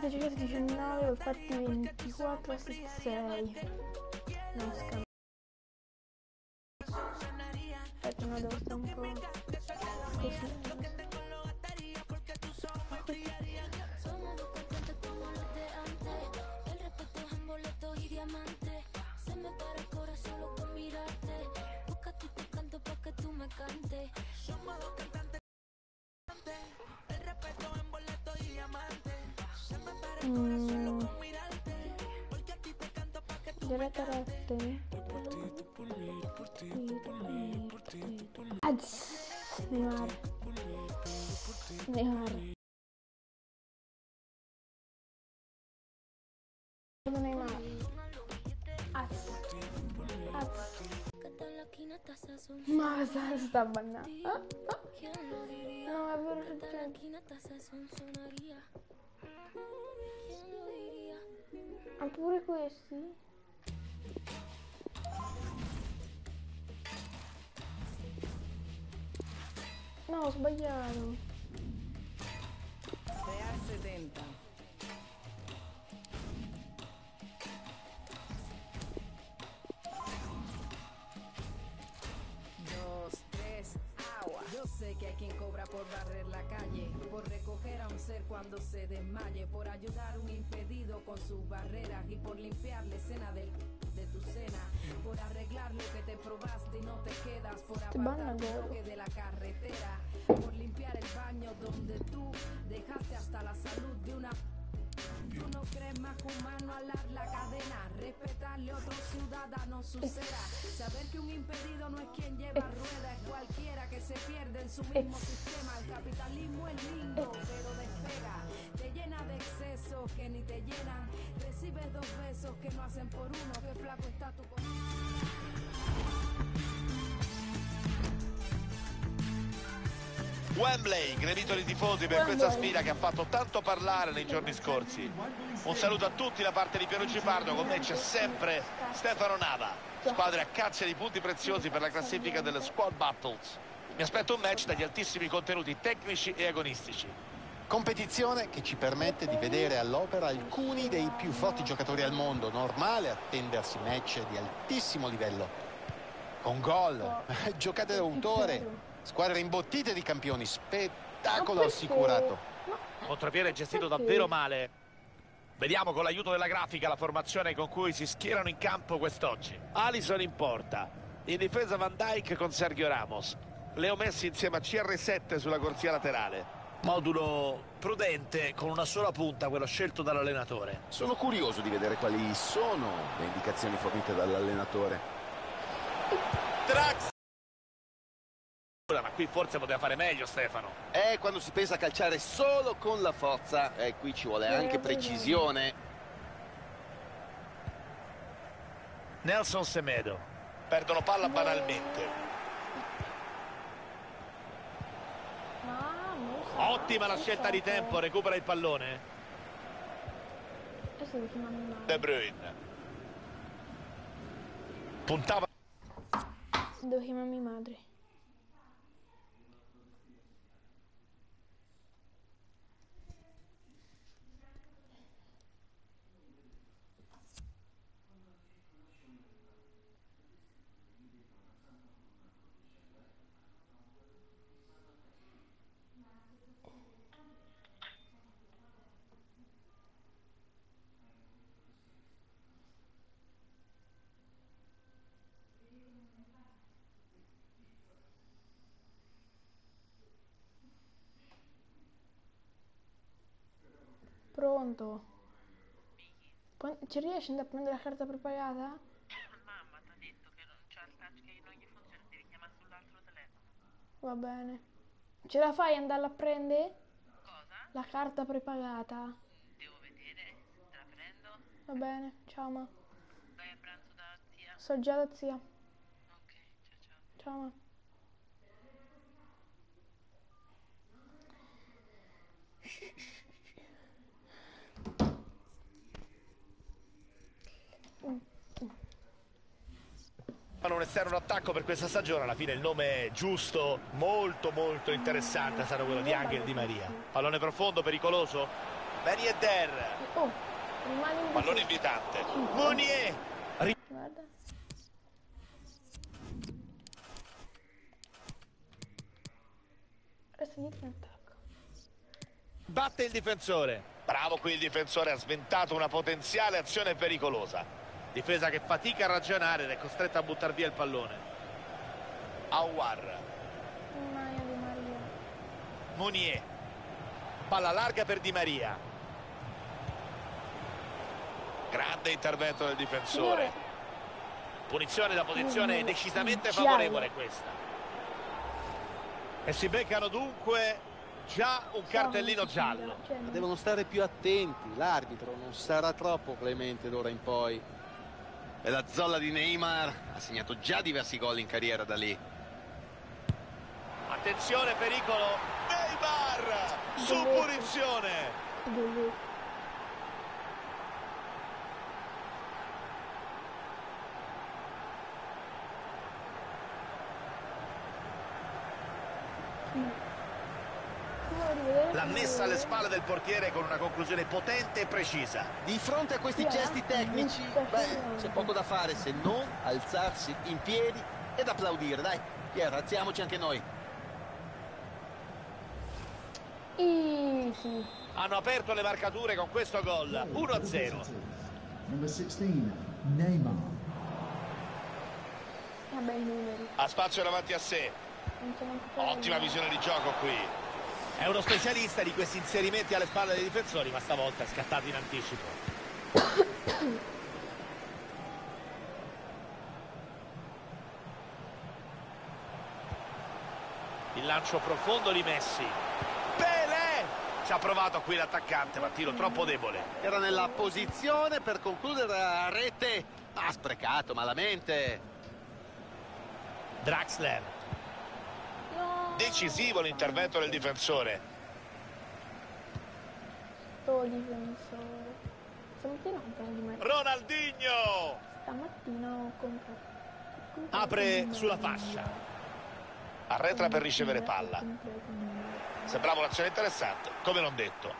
7 giocate 19, ho fatti 24, assist 6. No, scambio. Aspetta, no, devo stare un po' così. Diretta rette. Neymar. Neymar. Neymar. Ma sta bannando. No, è vero che c'è. Ma pure questi? No, ho sbagliato. Real 70. Dos, tres, agua. Yo sé que hay quien cobra por barrer la calle, por recoger a un ser cuando se desmaye, por ayudar a un impedido con sus barreras y por limpiar la escena de tu cena, por arreglar lo que te probaste y no te quedas, por apartar un bloque de la carretera, por limpiar el baño donde tú dejaste hasta la salud de una. Tú no crees más que humano alar la cadena, respetarle a otro ciudadano su cera, saber que un impedido no es quien lleva rueda, es cualquiera que se pierde en su mismo sistema. El capitalismo es lindo, pero despega, te llena de excesos que ni te llenan, recibes 2 besos que no hacen por uno, que flaco está tu Wembley, gremito di tifosi per questa sfida che ha fatto tanto parlare nei giorni scorsi. Un saluto a tutti da parte di Pierluigi Pardo, con me c'è sempre Stefano Nava. Squadre a caccia di punti preziosi per la classifica delle Squad Battles. Mi aspetto un match dagli altissimi contenuti tecnici e agonistici. Competizione che ci permette di vedere all'opera alcuni dei più forti giocatori al mondo. Normale attendersi match di altissimo livello. Con gol, giocate d'autore, squadre imbottite di campioni, spettacolo assicurato. Contropiede gestito davvero male. Vediamo con l'aiuto della grafica la formazione con cui si schierano in campo quest'oggi. Alisson in porta, in difesa Van Dijk con Sergio Ramos, Leo Messi insieme a CR7 sulla corsia laterale. Modulo prudente con una sola punta, quello scelto dall'allenatore. Sono curioso di vedere quali sono le indicazioni fornite dall'allenatore. Drax. Ma qui forse poteva fare meglio, Stefano. Quando si pensa a calciare solo con la forza, qui ci vuole anche precisione. Nelson Semedo. Perdono palla banalmente. Ottima la scelta di tempo, recupera il pallone. De Bruyne. Puntava. Devo chiamare mia madre. Pronto? Ci riesci ad andare a prendere la carta prepagata? Mamma ti ha detto che non c'è il touch, che non gli funziona, devi chiamare sull'altro telefono. Va bene. Ce la fai ad andarla a prendere? Cosa? La carta prepagata. Devo vedere, te la prendo. Va bene, ciao ma. Vai a pranzo da zia? So già da zia. Ok, ciao ciao. Ciao ma. Un esterno attacco per questa stagione, alla fine il nome è giusto, molto interessante è stato quello di Angel Di Maria. Pallone profondo, pericoloso. Ben Yedder. Oh, rimane in Pallone difesa. invitante. Sì. Meunier. Guarda. Resta dietro in attacco. Batte il difensore. Bravo qui il difensore, ha sventato una potenziale azione pericolosa. Difesa che fatica a ragionare ed è costretta a buttare via il pallone. Aouar. Maia di Maria. Meunier. Palla larga per Di Maria. Grande intervento del difensore. Signore. Punizione da posizione decisamente Giallo. favorevole questa. E si beccano dunque già un cartellino giallo. Ma devono stare più attenti, l'arbitro non sarà troppo clemente d'ora in poi. E la zolla di Neymar ha segnato già diversi gol in carriera da lì. Attenzione, pericolo. Neymar su punizione. L'ha messa alle spalle del portiere con una conclusione potente e precisa. Di fronte a questi gesti tecnici, c'è poco da fare se non alzarsi in piedi ed applaudire. Dai, Pier, alziamoci anche noi. Easy. Hanno aperto le marcature con questo gol. 1-0. Number 16, Neymar. Vabbè, i numeri. Ha spazio davanti a sé. Non sono più Ottima visione di gioco qui. È uno specialista di questi inserimenti alle spalle dei difensori, ma stavolta è scattato in anticipo. Il lancio profondo di Messi. Pelé! Ci ha provato qui l'attaccante, ma tiro troppo debole. Era nella posizione per concludere a rete. Ha sprecato malamente. Draxler. No. Decisivo l'intervento del difensore. Sto difensore. Stamattina ho comprato Di Maria. Ronaldinho! Stamattina ho comprato. Apre sulla fascia. Arretra per ricevere palla. Sembrava un'azione interessante, come non detto.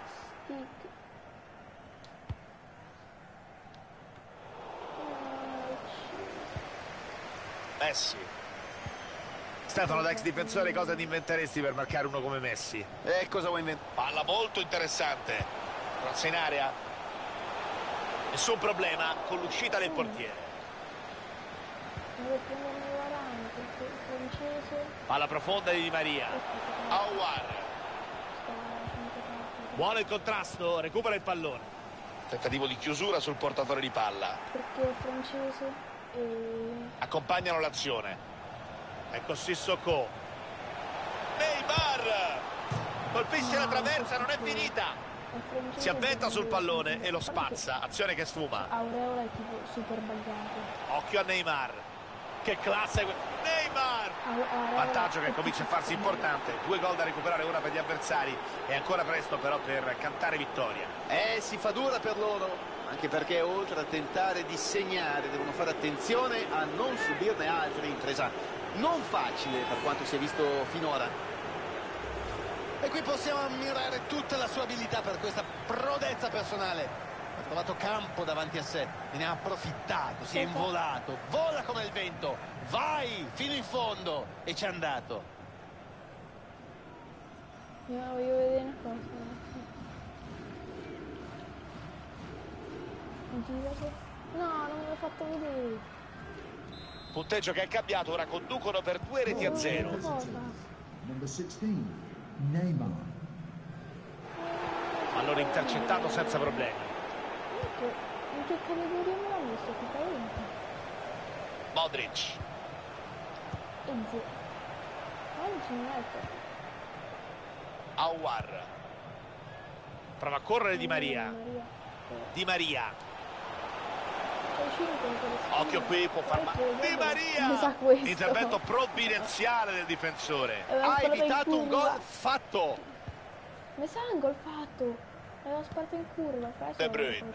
Messi. Stefano, da ex difensore, cosa ti inventeresti per marcare uno come Messi? E cosa vuoi inventare? Palla molto interessante. Cross in area. Nessun problema con l'uscita del portiere. Devo prendermi Varane perché il francese Palla profonda di Di Maria. Aouar. Buono il contrasto, recupera il pallone. Tentativo di chiusura sul portatore di palla. perché il francese e Accompagnano l'azione. Ecco Sissoko. Neymar! Colpisce la traversa, non è finita. il francese Si avventa sul deve- pallone e lo spazza. Azione che sfuma. Aureola è tipo super buggato. Occhio a Neymar. Che classe! Neymar! Vantaggio che comincia a farsi importante. 2 gol da recuperare ora per gli avversari. È ancora presto però per cantare vittoria. Si fa dura per loro. Anche perché oltre a tentare di segnare devono fare attenzione a non subirne altri. Impresa non facile per quanto si è visto finora. E qui possiamo ammirare tutta la sua abilità per questa prodezza personale. Ha trovato campo davanti a sé, ne ha approfittato, si è involato, vola come il vento, vai fino in fondo e c'è andato. Io voglio vedere una cosa. Girati. No, non me l'ho fatto vedere. Punteggio che è cambiato, ora conducono per 2-0. Cosa? Number 16, Neymar. Allora intercettato senza problemi. In che categoria me l'ha messo? Che talento? Modric. E zio. Non ci metto. Aouar. Prova a correre Di Maria. Di Maria. Occhio qui, può far male. Di Maria! Intervento provvidenziale del difensore. Ha evitato un gol fatto. Mi sa un gol fatto. L'aveva sparto in curva. De Bruyne.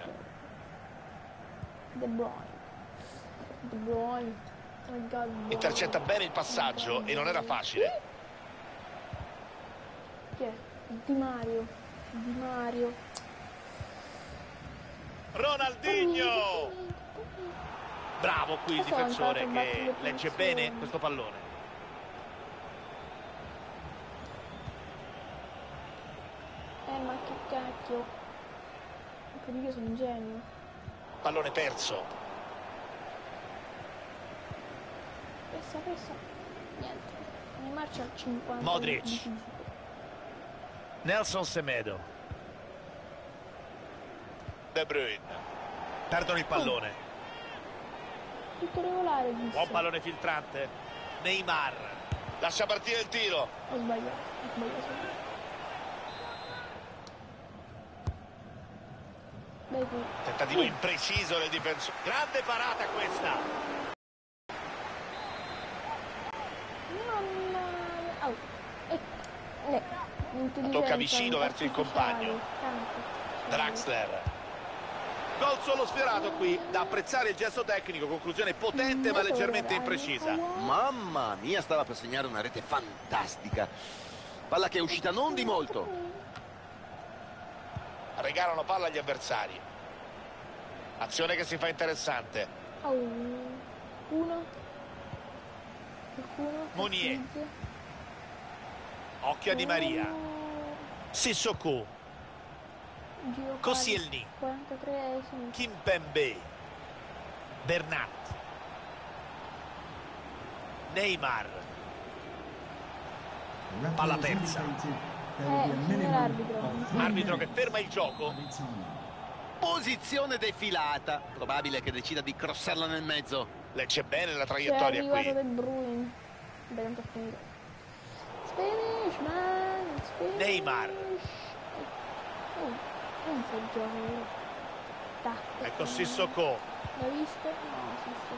De Bruyne. De Bruyne. Oh my God, Bruyne. Intercetta bene il passaggio e non era facile. Chi è? Di Mario. Di Mario. Ronaldinho! Bravo qui il Questo è un difensore calcio che battute legge punizioni. bene questo pallone. Ma che cacchio. Perché io sono un genio. Pallone perso. Pressa. Niente. Neymar c'ha il 50. Modric. di fisico. Nelson Semedo. De Bruyne. Perdono il pallone. Tutto regolare, Buon disse. pallone filtrante. Neymar. Lascia partire il tiro. Ho sbagliato. Dai qui. Tentativo impreciso del difensore. Grande parata questa. Tocca vicino verso il compagno. Draxler. Gol solo sfiorato qui. Da apprezzare il gesto tecnico. Conclusione potente ma leggermente imprecisa. Mamma mia, stava per segnare una rete fantastica. Palla che è uscita non di molto. Regalano palla agli avversari. Azione che si fa interessante. Qualcuno Mounier. Occhio a Di Maria. Sissoko. Koscielny. 43esimo. Kimpembe. Bernat. Neymar. Palla persa. Arbitro che ferma il gioco. Posizione defilata. Probabile che decida di crossarla nel mezzo. Legge bene la C'è traiettoria arrivato qui. del Bruin. Bene, per finire. Spanish, man. Spanish. Neymar. Non so il gioco, vero? Tac. Ecco Sissoko. L'hai visto? No,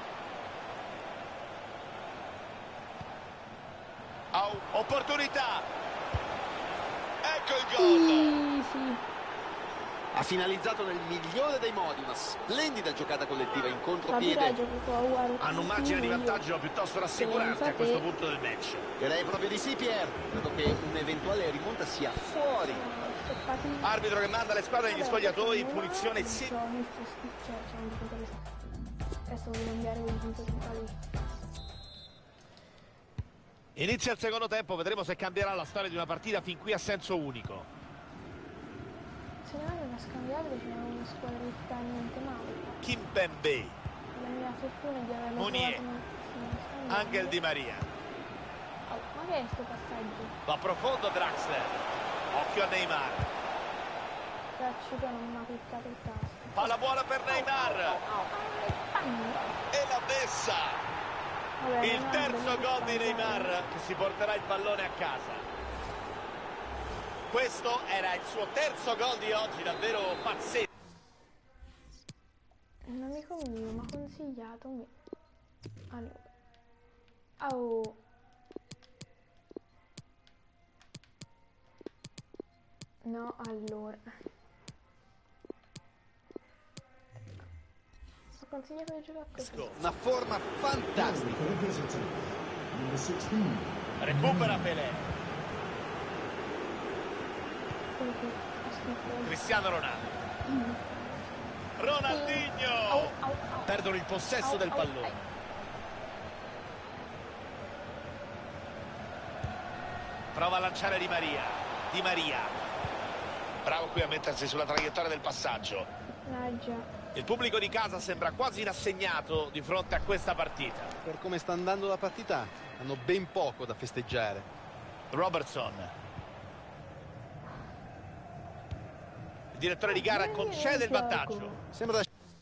Opportunità. Ecco il gol. Sì. Ha finalizzato nel migliore dei modi. Una splendida giocata collettiva in Capirà, contropiede. gioco qua uguale. Hanno un margine di vantaggio piuttosto rassicurante a questo punto del match. Direi proprio di sì, Pier. Credo che un'eventuale rimonta sia fuori. Arbitro che manda le squadre negli spogliatoi in punizione Adesso devo cambiare il punto centrale. Inizia il secondo tempo, vedremo se cambierà la storia di una partita fin qui a senso unico. Se ne vado una scambiabile, c'è una squadretta niente male. Kimpembe. La mia fortuna è di averlo Mounier. trovato Angel Di Maria. ma che è sto passaggio? Va profondo Draxler. Occhio a Neymar. Caccio che non mi ha cliccato il tasto. Palla buona per Neymar. E l'ha messa. Vabbè, Il non è terzo bello gol di scambiare. Neymar che si porterà il pallone a casa. Questo era il suo terzo gol di oggi, davvero pazzesco. Un amico mio mi ha consigliato allora. No, allora. Ho consigliato di giocare così. Una forma fantastica. For the visitor, number 16. Recupera Pelé. Quello che ho scritto. Cristiano Ronaldo. Ronaldinho. Perdono il possesso del pallone. Prova a lanciare Di Maria. Di Maria. Bravo qui a mettersi sulla traiettoria del passaggio. Il pubblico di casa sembra quasi inassegnato di fronte a questa partita. Per come sta andando la partita, hanno ben poco da festeggiare. Robertson. Il direttore di gara concede il vantaggio. Sembra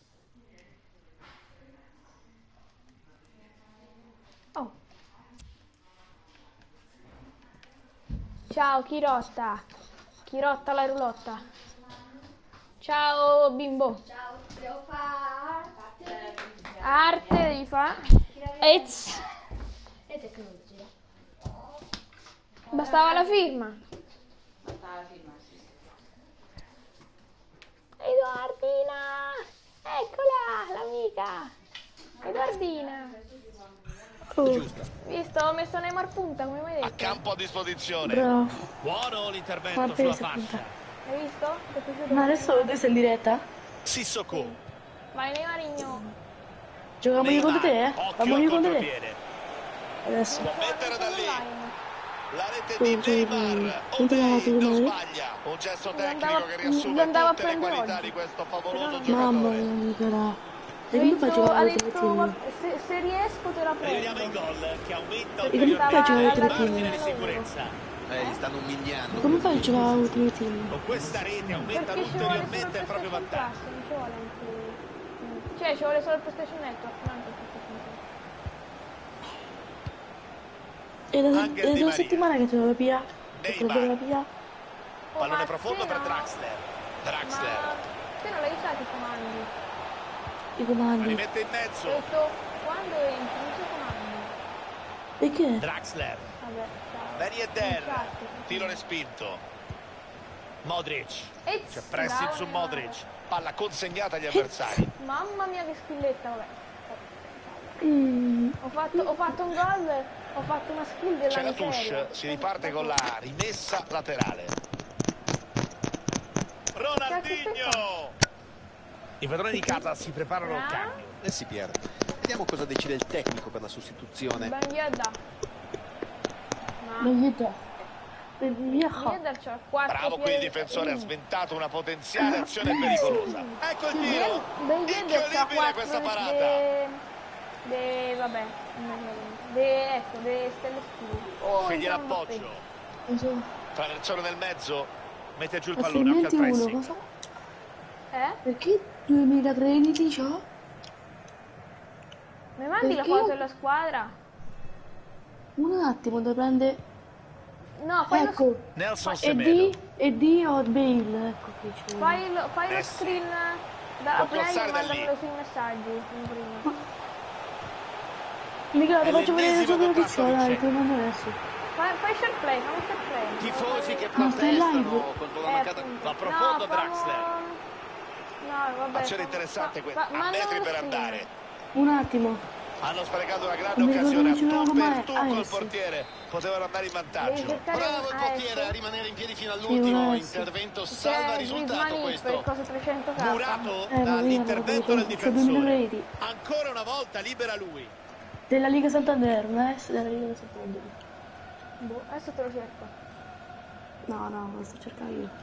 Ciao Chirotta. Chirotta la roulotta. Ciao bimbo. Ciao, devo fare Arte devi fare. E tecnologia. bastava la firma. Edoardina. Eccola, l'amica. Edoardina. Visto? Ho messo Neymar punta, come mi hai A detto. campo a disposizione. Bravo. Buono l'intervento Guarda sulla questa fascia. punta. Hai visto? Ti è piaciuto? Ma adesso questo è in diretta? Sissoko. Vai Neymarino. Giochiamo io contro te? Vamo io contro te? Contropiede. Adesso. Può mettere da lì. La rete Sì, di sì, Neymar. sì. Odei non Sì. sbaglia. Un gesto Gli tecnico andava- che gli riassume andava a tutte le prendere qualità oggi. di questo favoloso Però- Mamma giocatore. mia, Nicola. E Ha come fai a detto, giocare ha con il detto team? se riesco te la Vediamo i prendo. gol che aumenta E come fai a giocare ulteriormente con il il team? margine di sicurezza. Gli stanno umiliando. Come fai a giocare con il team? Con questa rete aumenta Perché ci vuole solo il ulteriormente il proprio PlayStation vantaggio. Plus, non ci vuole anche... Cioè ci vuole solo il PlayStation Network, non anche il PlayStation Plus. È da Angel Di una Maria. settimana che te lo via. Che te lo Neymar. deve via. Oh, Pallone ma profondo te per no. Draxler. Draxler. Ma te non l'hai usato i comandi? I La comandi. rimette in Ho mezzo. detto, quando entri, usa i comandi. Perché? Draxler. Vabbè, ciao. Ben Yedder. Infatti. Tiro respinto. Modric. E C'è pressing bravo su Neymar. Modric. Palla consegnata agli avversari. Mamma mia che skilletta, vabbè. Mm. Ho fatto un gol, ho fatto una skill della C'è la miseria. touche. Si riparte con la rimessa laterale. Ronaldinho. I padroni di casa si preparano al cambio. Si Pier. Vediamo cosa decide il tecnico per la sostituzione. Ben Yedda. Ma Non vedo. Via. Yedda c'ha 4 Bravo qui il difensore, ha sventato una potenziale azione pericolosa. Ecco il tiro. Ben Yedda c'ha Incredibile 4 questa parata. vabbè, ecco, de stelle stili. Oh, Sceglie insomma, l'appoggio. Non so. Traversone nel mezzo. Mette giù il pallone, occhio al Altrimenti uno, pressing. Eh? Perché 2013 ho? Mi mandi la Perché? foto della squadra? Un attimo, devo prendere. No, fai Ecco. Nelson E Semedo. D o Bale, ecco qui c'è. fai lo Messi. screen dalla Può play crossare e da mandamelo lì. sui messaggi in prima. Mica È ti faccio vedere l'ennesimo la tua contratto notizia, dai, vincente. te lo mando adesso. Fai share play, fammi share play. Tifosi che Ma stai live? protestano contro la mancata... appunto. Va profondo No, Draxler. No, vabbè. Azione interessante questa. A metri per andare. Un attimo. Hanno sprecato una grande Non mi occasione a ricordo tu come per tu AS. col portiere. Potevano andare in vantaggio. Bravo il portiere a rimanere in piedi fino Sì, all'ultimo. una- Intervento salva C'è risultato Griezmann questo. per cosa 300k. Murato Ma io dall'intervento del c'ho 2000 difensore. reti. Ancora una volta libera lui. Della Liga Santander, non è della Liga Santander. Boh, adesso te lo cerco. No, no, lo sto cercando io.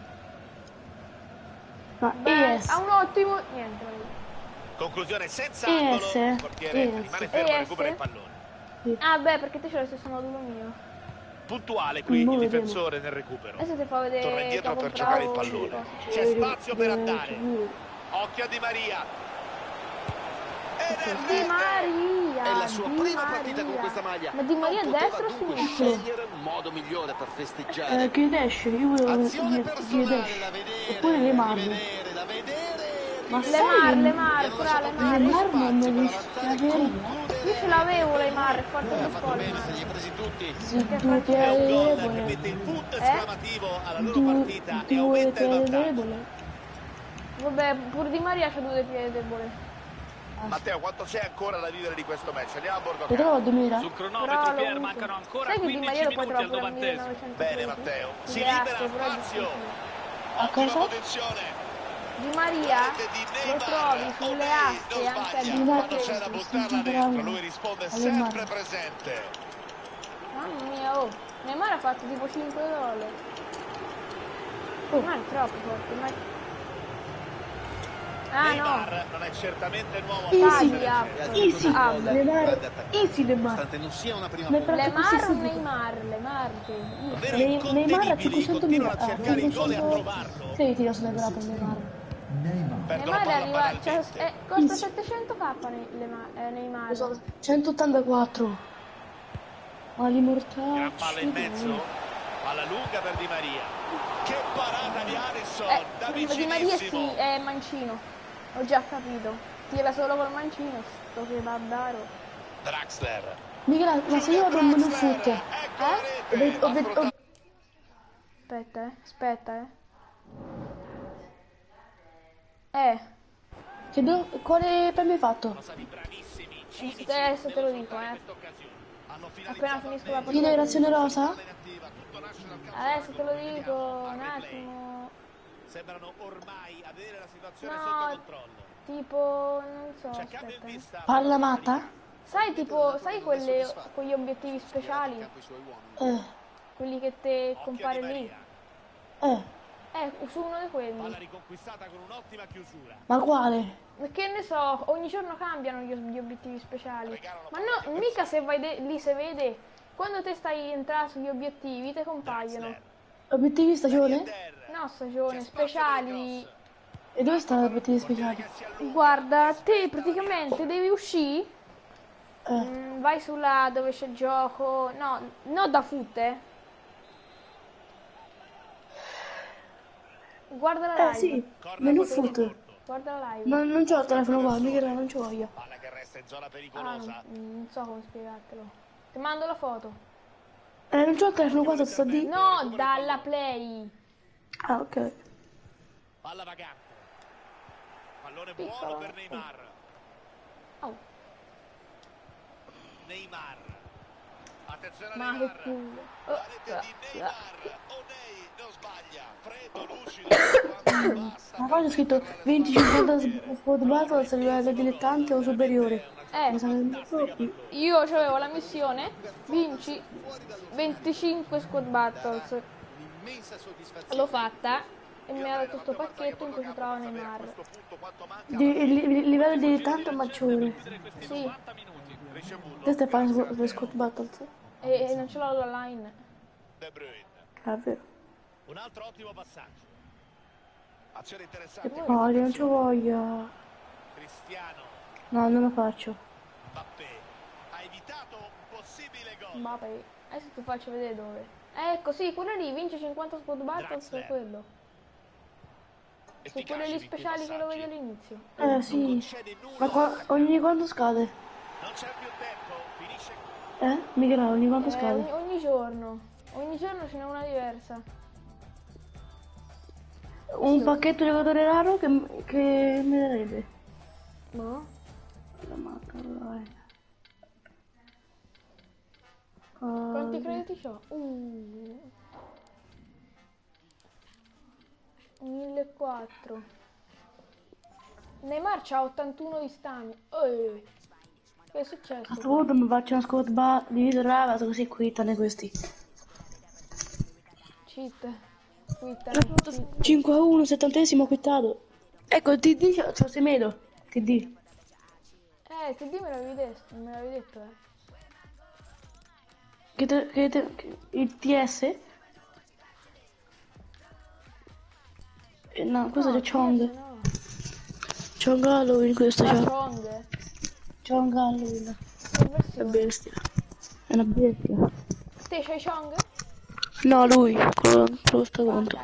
Ma Beh, ES. ha un ottimo... Niente, vabbè. Conclusione senza ES. angolo. Il portiere ES. rimane fermo e ES. recupera il pallone. Ah beh, perché te c'è lo stesso modulo mio. Puntuale qui Mo il vediamo. difensore nel recupero. Adesso ti fa vedere... Torna indietro che ho per giocare il comprato pallone. cose. C'è spazio per andare. Sicuro. Occhio a Di Maria. Ed è Di rete. Maria! È la sua Di prima Maria. partita con questa maglia. Ma Di Maria a Non poteva destra o a dunque sinistra? scegliere un modo migliore per festeggiare. Che esce, io volevo Azione dire personale esce. da vedere, Oppure le da mani. rivedere, da vedere. Ma rivedere. sai Lemar, Gli hanno fra lasciato Lemar. Lemar spazio non per mi avanzare, la verità. concludere. Io ce l'avevo Lemar, è forte Ha più fatto forte. bene se li hai presi tutti. Sì, due È un piedi gol che debole. mette il punto esclamativo alla loro Due partita e aumenta il piedi vantaggio. debole. Vabbè, pur Di Maria c'ha due piedi deboli. Matteo, quanto c'è ancora da vivere di questo match? Andiamo a bordo Te trovo campo. 2000? Sul Però cronometro lo Pier uso. mancano ancora Sai che Di 15 Maria lo minuti potrò al pure al 90esimo. 1900. Bene Matteo, si Le libera aste, però è spazio. difficile. A Ottima cosa? posizione. Di Maria Rete di lo Neymar. trovi sulle Odei, aste non anche a sbaglia. Di Maria. Quando c'è da buttarla Sì, dentro, bravo. lui risponde Alle sempre mani. presente. Mamma mia, oh. Neymar ha fatto tipo 5 gol. Ma è troppo forte, ma... Ah Neymar non è certamente l'uomo Easy. Taglia. Easy. Ah, Lemar. Easy Lemar. Nonostante non sia una prima Ne volta. prendo Lemar o così subito. Neymar? Lemar, sì. Davvero Neymar ha incontenibili, 500.000. continuano a cercare il gol e a 500. trovarlo. Sei tiro sniperato Neymar. Neymar. Perdono Neymar palla arriva, cioè, banalmente. costa 700k Neymar. 184. Ma li mortacci. Gran palla in mezzo. Palla lunga per Di Maria. Che parata di Alisson da Di Maria vicinissimo. sì, è mancino. Ho già capito. Tira solo col mancino, sto che barbaro. Draxler. Michela, ma se io vado un menu foot. Ecco la rete. Ho detto. Aspetta. Quale premio hai fatto? Sono stati bravissimi. cinici Adesso te lo nello dico, sfruttare questa occasione. Hanno Appena finalizzato finisco la bene. partita. Generazione rosa? Tutto nasce dal calcio Adesso te lo dico, un attimo. Sembrano ormai avere la situazione No, sotto controllo. tipo, non so, C'è cambio in aspetta. vista. Palla matta? Sai tipo, sai quelle, quegli obiettivi speciali? Quelli che te Occhio compare Di lì? Maria. Su uno di quelli. Palla riconquistata con un'ottima chiusura. Ma quale? Che ne so, ogni giorno cambiano gli obiettivi speciali. Ma no, mica se vai lì se vede, quando te stai entrando sugli obiettivi te compaiono. Obiettivi stagione? No, stagione, speciali. E dove stanno gli obiettivi speciali? Guarda, te praticamente devi uscire, vai sulla dove c'è il gioco, no da foot, guarda la live. Sì, menu foot. Guarda la live. Ma non c'ho il telefono qua, mica non c'ho io. Palla che resta in zona Ah, pericolosa. non so come spiegartelo. Ti mando la foto. Non c'ho il telefono qua, sto di. No, dalla play. Ah, ok. Palla vagante. Pallone Piccolo. buono per Neymar. Oh, Neymar. Attenzione a ma che Neymar. culo. La rete di Neymar. Onei non sbaglia. Freddo, lucido. quando basta. Ma poi c'è scritto 20-50 spot battles a livello dilettante o superiore. Mi sa che Io avevo la missione, vinci 25 squad battles. L'ho fatta e mi ha dato questo pacchetto in cui si trova Neymar. il livello dilettante o maggiore? Sì, Questo è fare per squad battles. e non ce l'ho la line. De Bruyne. Ah, vero. Un altro ottimo passaggio. Azione interessante. No, io non ci voglio. Cristiano. No, non lo faccio. Mbappé. Ha evitato un possibile gol. Mbappé. Adesso ti faccio vedere dove. Ecco, sì, quello lì, vince 50 squad battles è quello. Su quelli lì speciali che lo vedi all'inizio. Sì. Ma ogni quanto scade? Non c'è più tempo. Finisce. Michela, ogni quanto scade? Ogni giorno. Ogni giorno ce n'è una diversa. Un pacchetto giocatore raro che mi darebbe? No? La matta, dai. Quanti crediti c'ho? 1400. Neymar c'ha 81 di stamina. Che è successo? A questo punto mi faccio una squad diviso rava così quittane questi. Cheat. Quitta. 5-1, 70esimo quittato. Ecco, TD c'ho Semedo. TD. TD me l'avevi detto, Il TS? No, questo c'è Chong. No. Chong Halloween questo c'è. Chong. Chong Halloween. Che È versione? bestia. È una bestia. Te c'hai Chong? No, lui, con questo conto.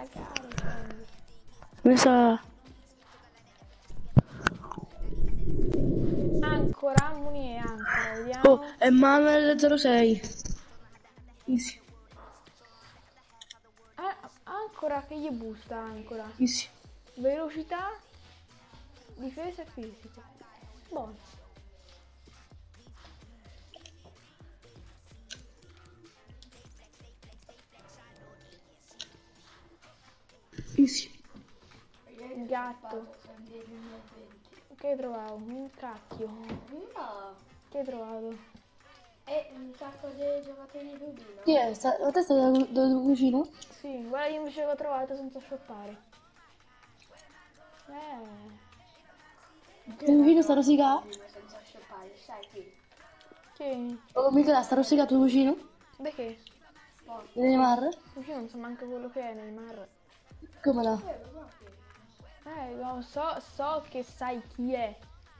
Mi sa... Ancora, Muni e ancora, vediamo. Oh, è Manuel 06. Easy. Ancora che gli busta, ancora. Easy. Velocità, difesa e fisico. Buono. Easy. Il gatto. Che hai trovato? Un cacchio. No, Che hai trovato? è un sacco di giocatori di Rubino. Chi è? La testa da tuo vicino? Sì, guarda io invece l'ho trovato senza shoppare. Tuo vicino sta rosicato? Senza sciopare, sai chi? Che? Oh, mica sta rosicato tuo vicino? Da che? Di Neymar? Io non so manco quello che è Neymar. Come no? No, so che sai chi è.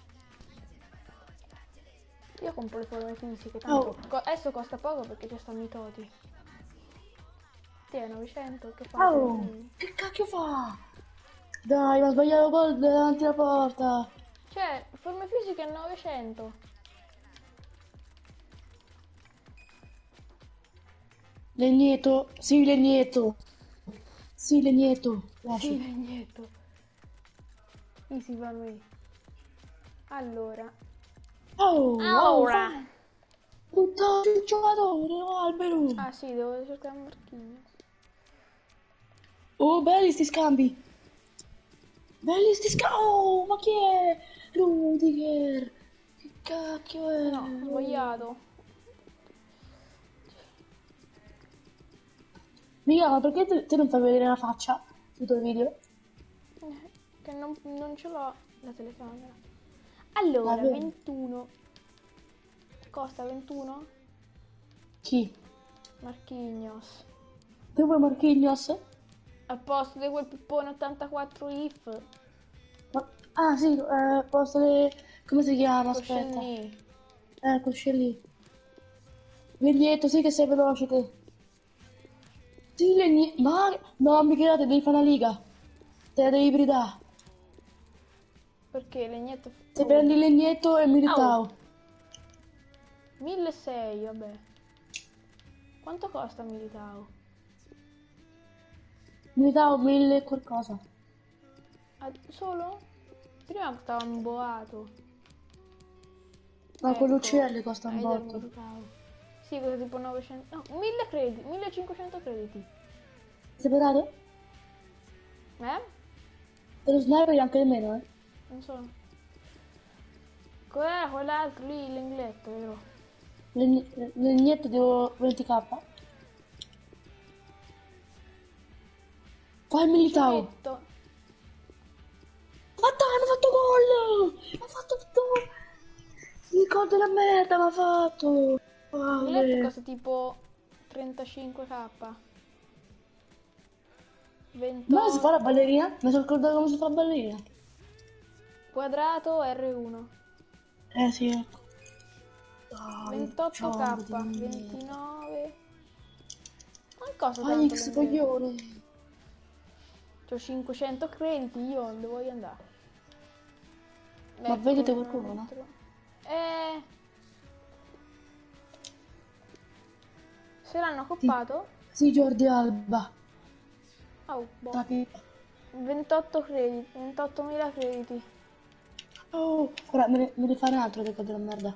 Io compro le forme fisiche, tanto adesso costa poco perché ci stanno i toti. Ti è 900, che fa? Oh, che cacchio fa? Dai, mi ha sbagliato gol davanti alla porta. Cioè, forme fisiche è 900. Legneto, sì Legneto. Sì Legneto. Sì, Legneto. Easy per me. Allora. Ora. Tutto il giocatore, Albero. Sì, devo cercare un marchino. Oh, belli sti scambi. Bellissimo. Oh, ma chi è? Rudiger. Che cacchio è? No, ho sbagliato. Mica, ma perché te non fai vedere la faccia sui tuoi video? Che non ce l'ho la telecamera. Allora, vedi? 21. Costa 21? Chi? Marquinhos. Tu vuoi Marquinhos? Al posto di quel pippone 84 if. Ah sì, posto le... come si chiama? Aspetta. Coscienni. Coscielli. Viglietto, sì che sei veloce te. Sì, ma... No, mica te devi fare una liga. Te la devi ibridare. Perché Legnetto... Se prendi Legnetto e Militao. 1.600, vabbè. Quanto costa Militao? Militao 1000 e qualcosa. Solo? Prima costava un boato. No, Ecco, quello UCL costa un Eider botto. Militao. Sì, costa tipo 900... No, 1000 crediti, 1500 crediti. Separato? Per lo sniper anche di meno, Non so. Qual quell'altro lì, l'ingletto, vero? Legnetto devo 20k. Fai il Militao. Metto. Hanno fatto gol! Ha fatto tutto... Il gol della merda mi ha fatto! L'ingletto costa tipo 35k. 28. Ma si fa la ballerina? Mi sono ricordato come si fa la ballerina. Quadrato R1. Sì, ecco. 28k, 29. Non costa tanto. X coglione. C'ho 500 crediti, io dove voglio andare? Ma vedete qualcuno, no? Se l'hanno coppato? Sì, Jordi Alba. Oh, boh. 28 crediti, 28.000 crediti. Oh, ora me ne fare un altro del gol della merda.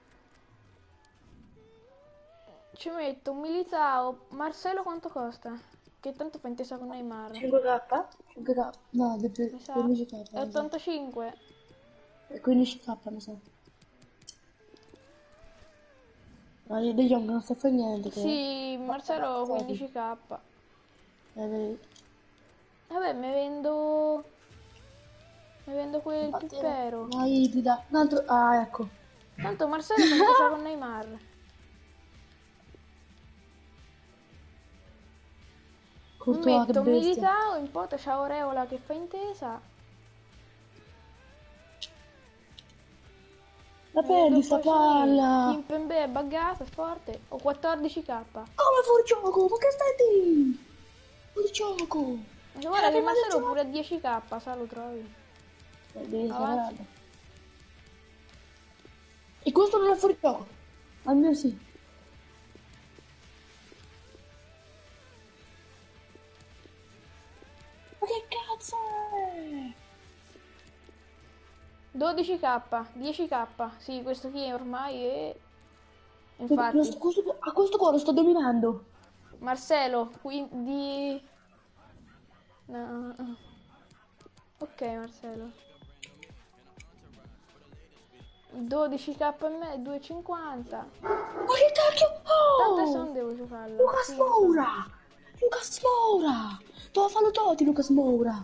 Ci metto un Militao. Marcelo quanto costa? Che tanto fa intesa con Neymar. 5k? 5k? No, di più. 15k. È 85. È 15k mi sa. Ma De Jong non sta fare niente. Sì, Marcelo 15k. Vabbè, mi vendo quel pippero. No, ibrida. Un altro... Ah, ecco. Tanto Marcelo fa intesa con Neymar. Metto Militao, in porta c'è Aureola che fa intesa. La perdi sta palla! Kimpembe è buggato, è forte. Ho 14k. Come fuori gioco? Ma che stai di? Fuori gioco! Ma guarda che Marcelo pure a 10k, sa lo trovi. E questo non è fuori gioco. Almeno sì. Ma che cazzo è? 12k, 10k. Sì, questo qui ormai è... Infatti. A questo qua lo sto dominando. Marcelo, quindi... No. Ok, Marcelo. 12k e me, 2,50. Ma che cacchio? Tante son devo giocarlo. Lucas Moura! Lucas Moura! Dove fanno tutti Lucas Moura?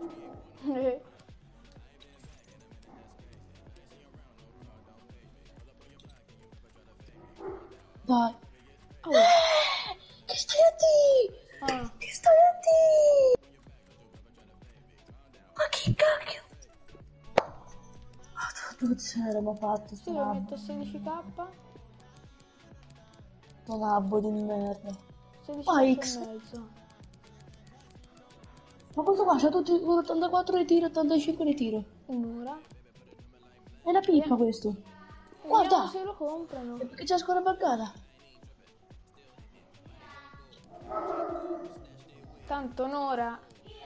Dai. Che stai a di? Che stai a di? Ma che cacchio? Dove c'era fatto? Sì, lo metto a 16k. Tonabbo di merda. 16k e mezzo. Ma questo qua c'ha tutti 84 di tiro, 85 di tiro. Un'ora. È una pippa questo. Guarda! Se lo comprano. Perché c'è la scuola buggata. Tanto un'ora.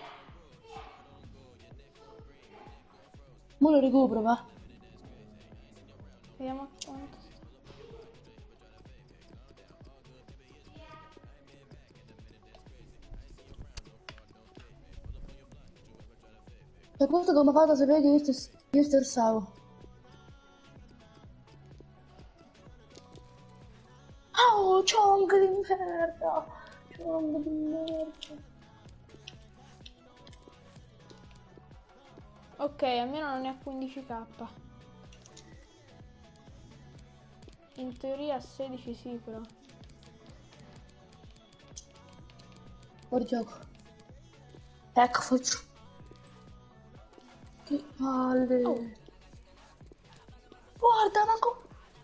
Mo lo recupero, va. Vediamo quanto. Per questo come ho fatto a sapere che io stersavo. Oh, Chong di merda! Chong di merda! Ok, almeno non ne ha 15k. In teoria 16 sì, però. Fuori gioco. Ecco, faccio. Che palle. Oh. Guarda, manco.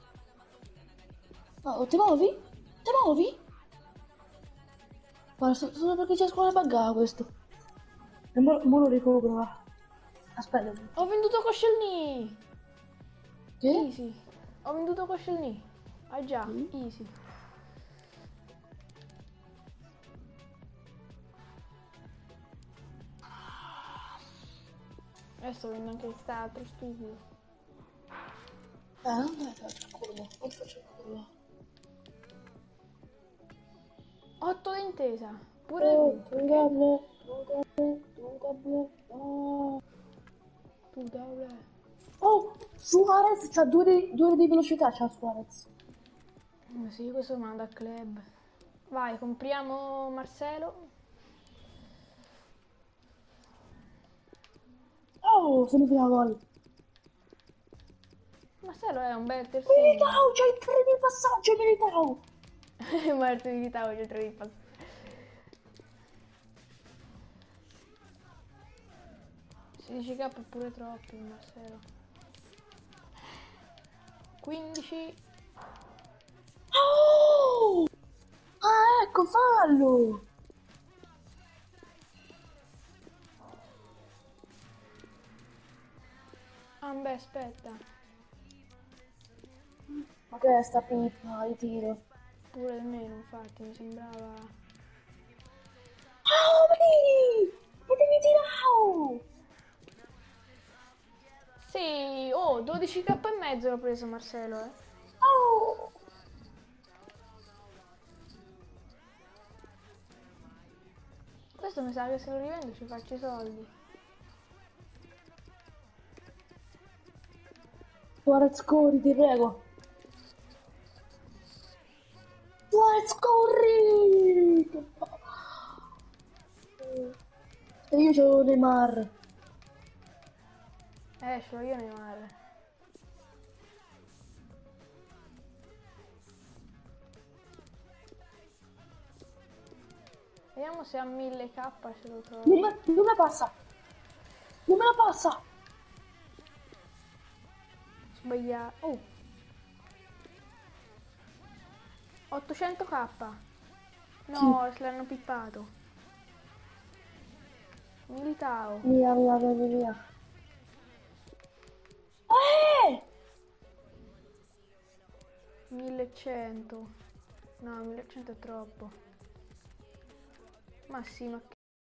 No, ti muovi? Ti muovi? Guarda, solo perché c'è scuola buggata questo. E mo lo recupero, va. Aspetta. Ho venduto Koscielny! Che? Easy. Ho venduto Koscielny. Ah già, easy. Adesso vendo anche quest'altro stupido. Non è faccio quello. Non faccio quello. 8 d'intesa. Pure tu. Perché? Tu dove? Oh, Suarez c'ha due di velocità, c'ha Suarez. Sì, questo manda al club. Vai, compriamo Marcelo. Oh, semifinale gol. Marcelo è un bel terzino. Militao, c'ha il 3 di passaggio, Militao. Morto di Militao, c'è 3 di passaggio. 16k è pure troppo, Marcelo. 15. Oh! Ah, ecco, fallo! Ah, beh, aspetta. Ma che è sta pippa di tiro? Pure almeno, infatti, mi sembrava... Oh, vedi! Vedi Militao! Sì, oh, 12k e mezzo l'ho preso Marcelo, eh. Oh! Questo mi sa che se lo rivendo ci faccio i soldi. Suarez, corri, ti prego! Suarez, corri! E io c'ho Neymar. Ce l'ho io Neymar. Vediamo se a 1000k se lo trovo. Non me passa! Non me la passa! Sbagliato. Oh! 800k. No, se l'hanno pippato. Militao. Via. 1100. No, 1100 è troppo. Ma sì, ma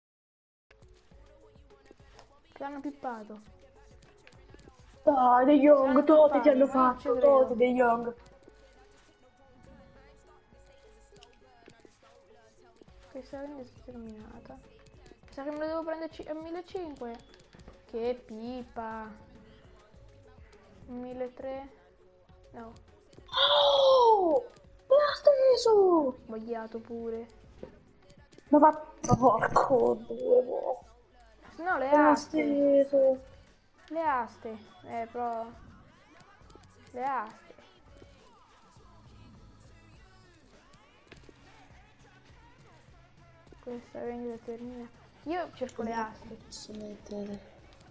che l'hanno pippato. Dai, De Jong, tutti ti hanno pippato, fatto, tutti De Jong. Questa vendita è terminata. Sa che me lo devo prendere a 1500. Che pipa. 1300. No. Oh! Me l'ha steso! Sbagliato pure. Ma porco due. No, le Me l'ha aste. steso. Le aste. Però. Le aste. Questa vendita termina. Io cerco le aste. Posso mettere.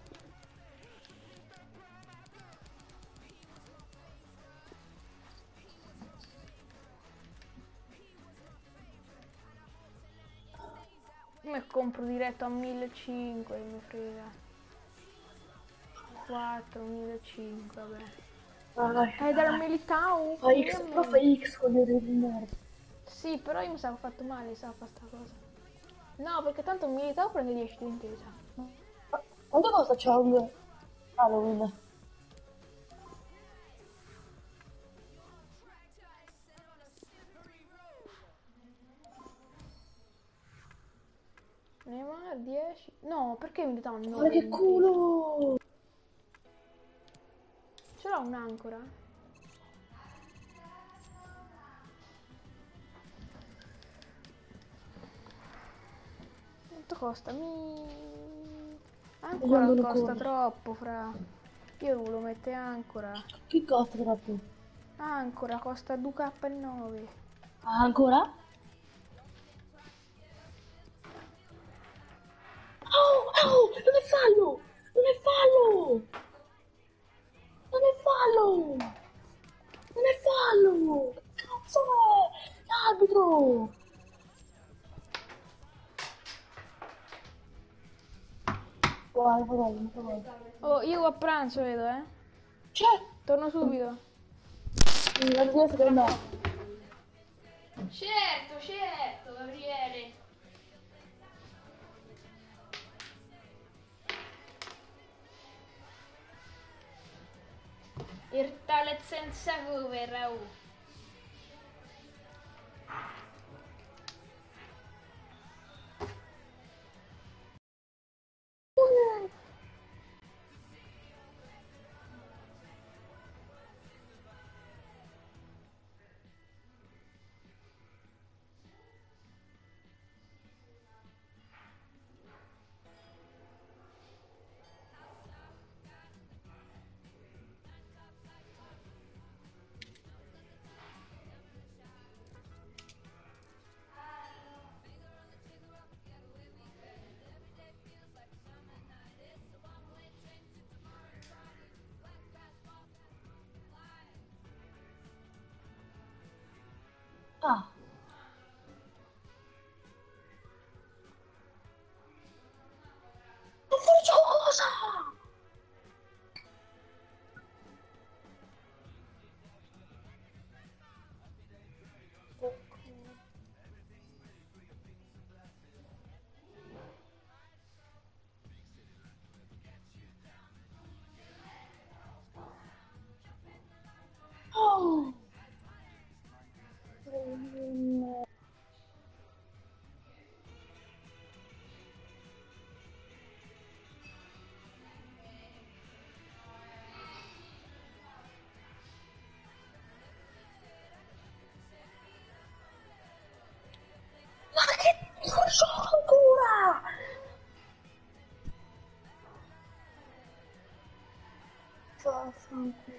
Come compro diretto a 1500, mi frega. 4, 1500, vabbè. Dal Militao? Però fai X con il merda. Sì, però io mi sa che ho fatto male, sa, fa sta cosa. No, perché tanto il Militao prende 10 di intesa. Quanto costa Chong? Halloween. Neymar 10. No, perché mi danno 9? Guarda che culo! Ce l'ho un'ancora? Quanto costa? Ancora Usando costa ancora. troppo, fra. Io volevo mettere ancora. Che costa troppo? Ancora costa 2K9. Ah, ancora? Oh, oh, non è fallo! Non è fallo! Non è fallo! Non è fallo! Che cazzo è? L'arbitro! Guarda, guarda. Oh, io a pranzo vedo, eh. C'è! Torno subito. La mia seconda. Certo, Gabriele. Irtalet senza cover, Raul. Ah. Ma faccio cosa? Oh. Ma che non so ancora! Vaffanculo.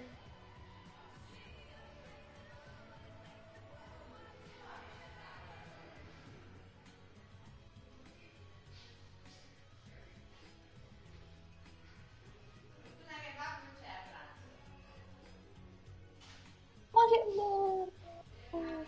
Ma che merda!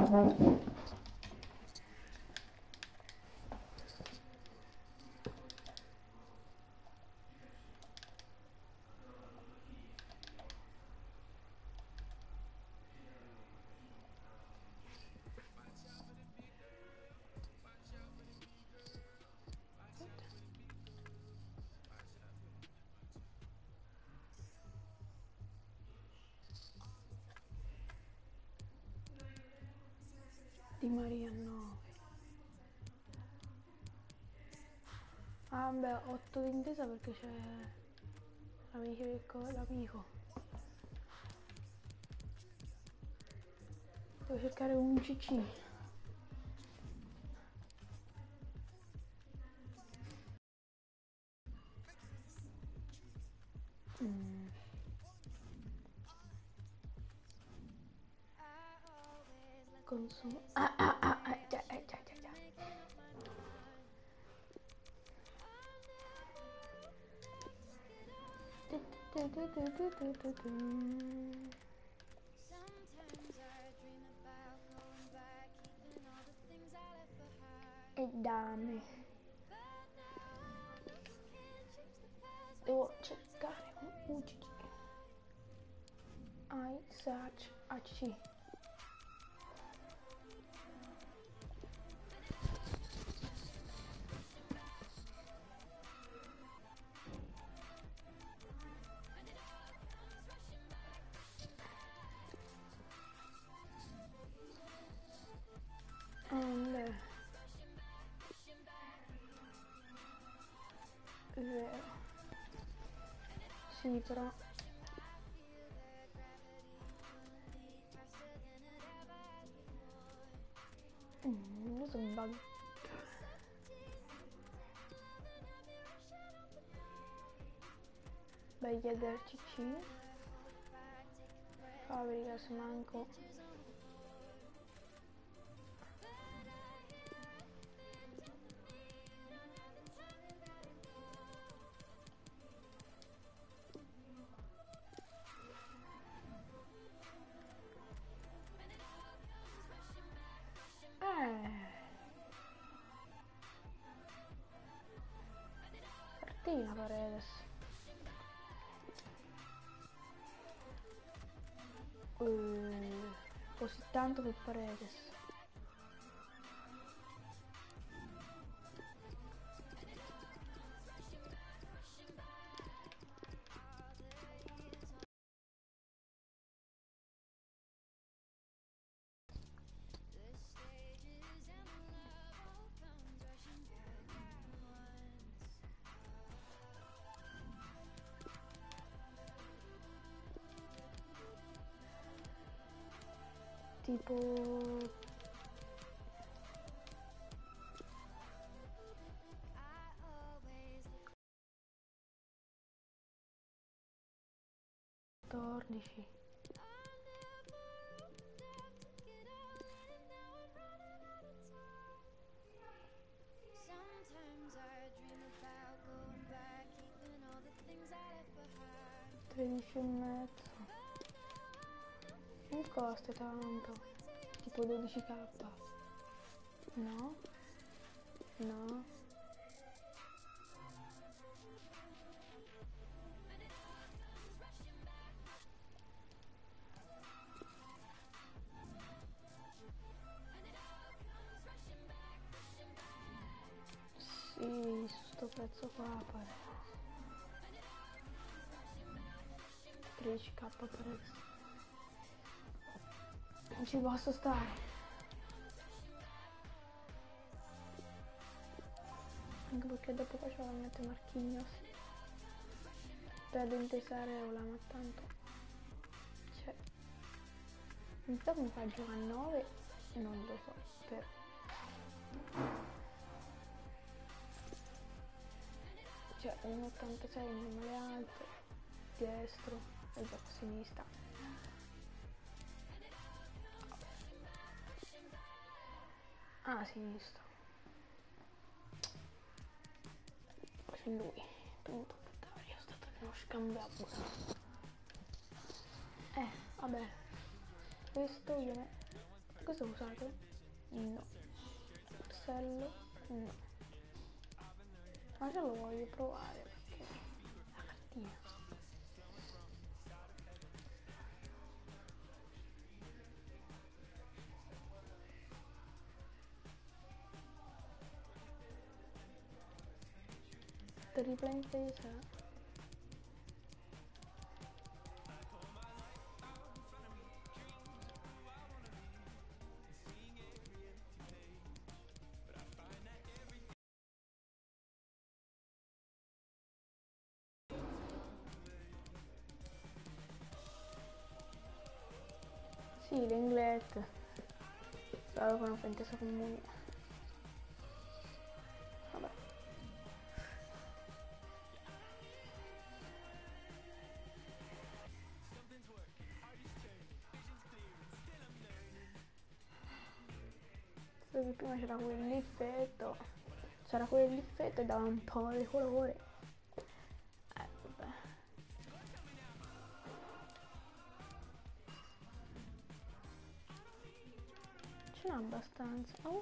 Di Maria 9. Ah beh, 8 di intesa perché c'è l'amico. Devo cercare un CC. Consumo. Già. E dammi. Devo cercare un UCC. I search HC. È vero. Sì, però io sono bug. Beh, chiederci C. Fabbrica manco. Martina Paredes. Così tanto per Paredes. Tipo 14. E mezzo. Non costa tanto. Tipo 12k. No? No? Sì, su sto prezzo qua pare 13k per adesso. Non ci posso stare. Anche perché dopo qua c'è la mette Marquinhos per intesare o la ma tanto. Cioè, non so come fa a giocare a 9, non lo so, però. Cioè, 1,86 normale alto, destro e gioco a sinistra. Ah, a sinistra. C'è lui. Punto puttana, io sto stato uno scambiato. Vabbè. Questo viene Questo lo usate? No. Orsello? No. Ma se lo voglio provare perché la cartina. Tripla intesa. Sì, l'Englet. Solo con una pentesa comune. Vabbè. Solo che prima c'era quell'effetto. C'era quell'effetto e dava un po' di colore. Vabbè. Ce n'è abbastanza. Oh.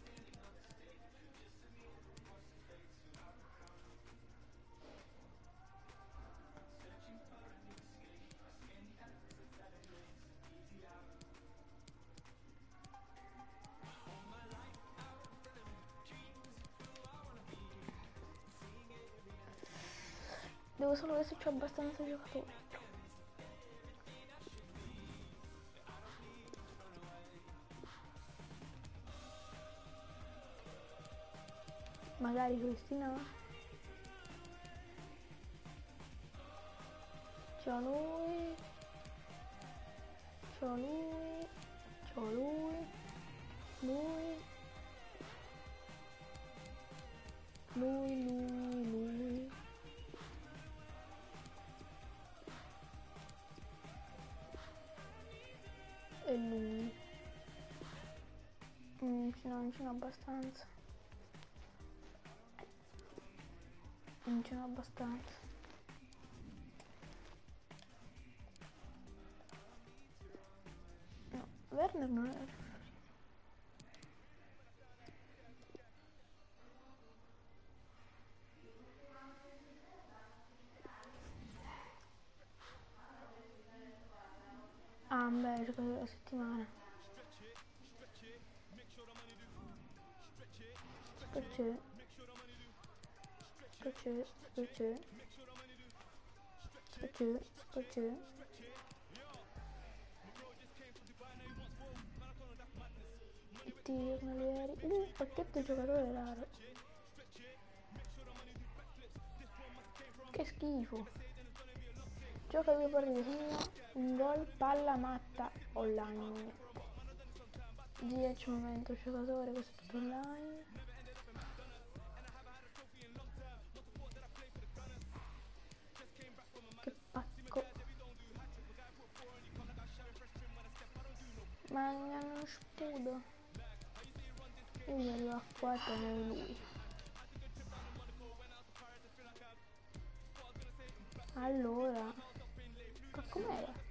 Devo solo vedere se c'ho abbastanza giocatori. Magari questi no. C'ho lui. C'ho lui. C'ho lui. Lui. Lui. E lui. Non ce n'ho abbastanza. Non ce n'ho abbastanza. No, Werner non è. Ah, beh, giocatore della settimana. Scocce. Giornalieri. Pacchetto giocatore raro. Che schifo. Gioca 2 partite, segna un gol, palla matta online. 10 momento giocatore, questo è tutto online. Che pacco. Manca uno scudo. Io mi arrivo a 4 e lui. Allora, com'era?